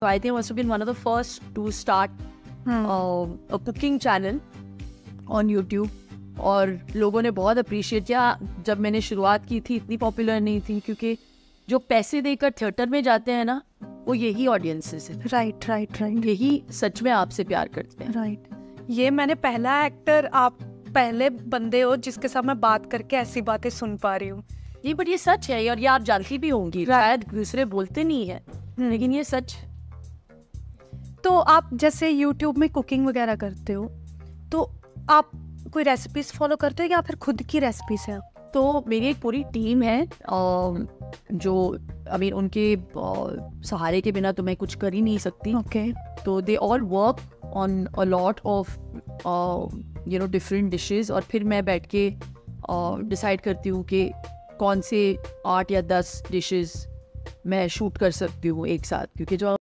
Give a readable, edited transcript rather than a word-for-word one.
So I think I must have been one of the first to start a cooking channel on YouTube. और लोगों ने बहुत appreciate किया। जब मैंने शुरुआत की थी इतनी पॉपुलर नहीं थी, क्योंकि जो पैसे देकर थिएटर में जाते हैं ना, वो यही ऑडियंसेस है। राइट राइट राइट, यही सच में आपसे प्यार करते हैं। राइट। ये मैंने पहला एक्टर, आप पहले बंदे हो जिसके साथ मैं बात करके ऐसी बातें सुन पा रही हूँ। ये बट ये सच है, और ये आप जानती भी होंगी, शायद दूसरे बोलते नहीं है, लेकिन ये सच। तो आप जैसे YouTube में कुकिंग वगैरह करते हो, तो आप कोई रेसिपीज फॉलो करते हो या फिर खुद की रेसिपीज है? तो मेरी एक पूरी टीम है जो उनके सहारे के बिना तो मैं कुछ कर ही नहीं सकती। ओके। तो they all work on a lot of different dishes, और फिर मैं बैठ के डिसाइड करती हूँ कि कौन से 8 या 10 डिशेस मैं शूट कर सकती हूँ एक साथ, क्योंकि जो